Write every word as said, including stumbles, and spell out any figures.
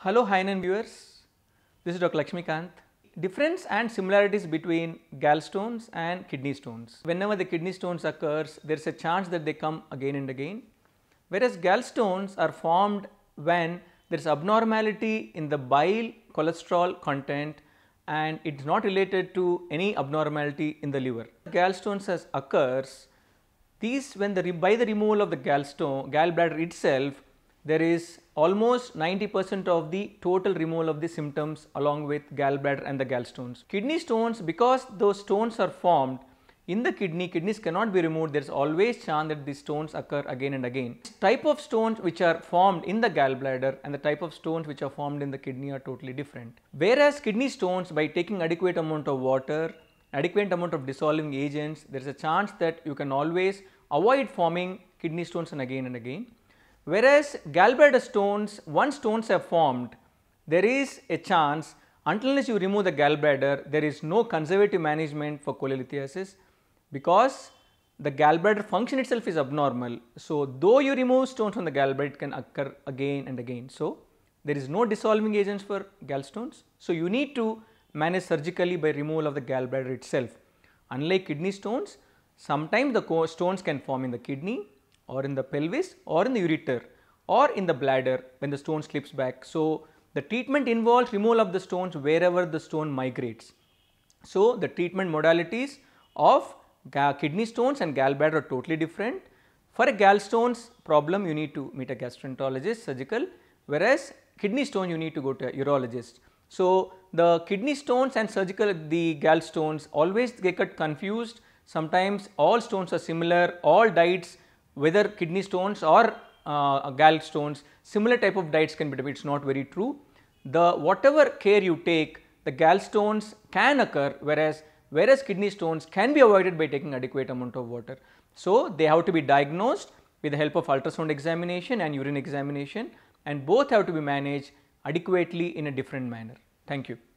Hello Hi nine viewers, this is Doctor Lakshmikanth. Difference and similarities between gallstones and kidney stones. Whenever the kidney stones occurs, there is a chance that they come again and again, whereas gallstones are formed when there is abnormality in the bile cholesterol content and it is not related to any abnormality in the liver. Gallstones as occurs, these when the by the removal of the gallstone, gallbladder itself, there is almost ninety percent of the total removal of the symptoms along with gallbladder and the gallstones. Kidney stones, because those stones are formed in the kidney, kidneys cannot be removed, there is always chance that these stones occur again and again. Type of stones which are formed in the gallbladder and the type of stones which are formed in the kidney are totally different. Whereas kidney stones, by taking adequate amount of water, adequate amount of dissolving agents, there is a chance that you can always avoid forming kidney stones and again and again. Whereas gallbladder stones, once stones have formed, there is a chance until unless you remove the gallbladder, there is no conservative management for cholelithiasis because the gallbladder function itself is abnormal. So, though you remove stones from the gallbladder, it can occur again and again. So, there is no dissolving agents for gallstones. So, you need to manage surgically by removal of the gallbladder itself. Unlike kidney stones, sometimes the stones can form in the kidney or in the pelvis or in the ureter or in the bladder when the stone slips back. So, the treatment involves removal of the stones wherever the stone migrates. So, the treatment modalities of kidney stones and gallbladder are totally different. For a gallstones problem, you need to meet a gastroenterologist surgical, whereas kidney stone you need to go to a urologist. So, the kidney stones and surgical, the gallstones always get confused. Sometimes all stones are similar, all diets, whether kidney stones or uh, gallstones, similar type of diets can be done. It is not very true. The whatever care you take, the gallstones can occur, whereas whereas kidney stones can be avoided by taking adequate amount of water. So, they have to be diagnosed with the help of ultrasound examination and urine examination, and both have to be managed adequately in a different manner. Thank you.